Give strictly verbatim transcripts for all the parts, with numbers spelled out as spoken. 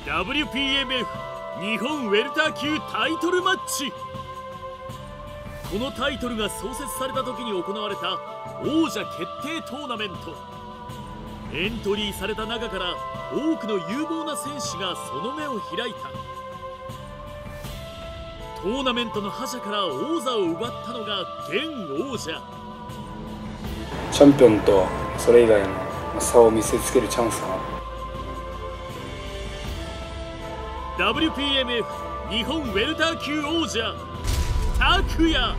ダブリューピーエムエフ 日本ウェルター級タイトルマッチ。このタイトルが創設された時に行われた王者決定トーナメント。エントリーされた中から多くの有望な選手がその目を開いた。トーナメントの覇者から王座を奪ったのが現王者。 チャンピオンとそれ以外の差を見せつけるチャンスかな。 ダブリューピーエムエフ 日本ウェルター級王者拓也。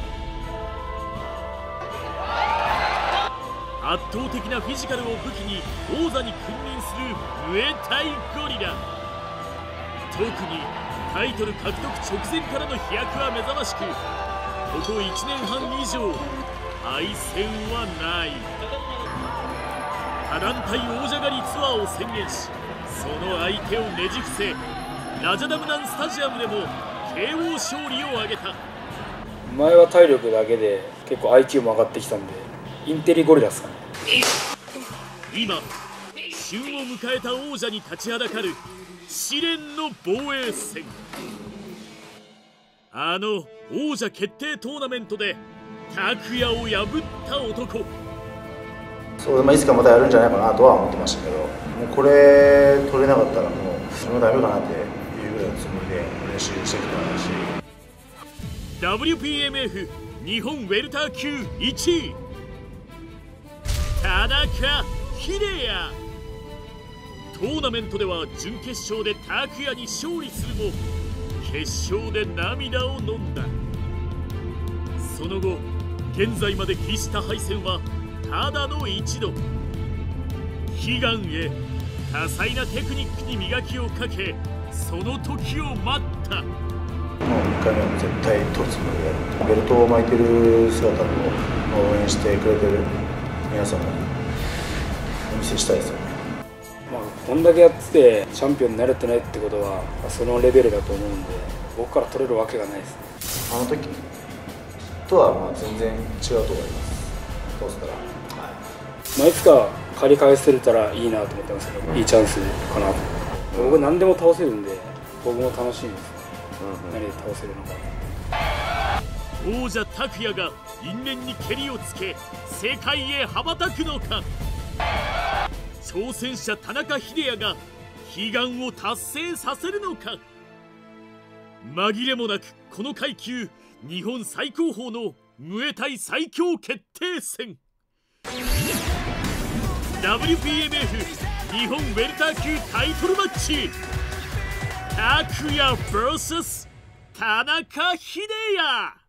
圧倒的なフィジカルを武器に王座に君臨するムエタイゴリラ。特にタイトル獲得直前からの飛躍は目覚ましく、ここいちねんはん以上敗戦はない。他団体王者狩りツアーを宣言し、その相手をねじ伏せラジャダムナンスタジアムでも ケーオー 勝利を挙げた。 前は体力だけで結構 アイキュー も上がってきたんで、インテリゴリラですかね。 今旬を迎えた王者に立ちはだかる試練の防衛戦。あの王者決定トーナメントで拓也を破った男。 そう、まあ、いつかまたやるんじゃないかなとは思ってましたけど、もうこれ取れなかったらもうもうダメかなっていうぐらいのつもりで練習してきたし。 ダブリューピーエムエフ 日本ウェルター級いちい田中秀也。トーナメントでは準決勝で拓也に勝利するも決勝で涙を飲んだ。その後現在まで喫した敗戦はただの一度。悲願へ多彩なテクニックに磨きをかけ、その時を待った。 もういっかいめは絶対取るつもりでやる。ベルトを巻いてる姿を応援してくれてる皆様にお見せしたいですよね。 まあ、こんだけやっててチャンピオンになれてないってことはそのレベルだと思うんで、僕から取れるわけがないですね。 あの時とはまあ全然違うと思います。どうしたら、はい、 まあ、いつか借り返せれたらいいなと思ってますけど、いいチャンスかなと。僕何でも倒せるんで、僕も楽しみです。何で倒せるのか。 王者拓也が因縁にけりをつけ世界へ羽ばたくのか。挑戦者田中秀也が悲願を達成させるのか。紛れもなくこの階級日本最高峰のムエタイ最強決定戦。 ダブリューピーエムエフ 日本ウェルター級タイトルマッチ。拓也 ブイエス 田中秀也。